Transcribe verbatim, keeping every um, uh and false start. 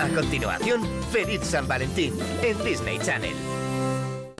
A continuación, Feliz San Valentín en Disney Channel.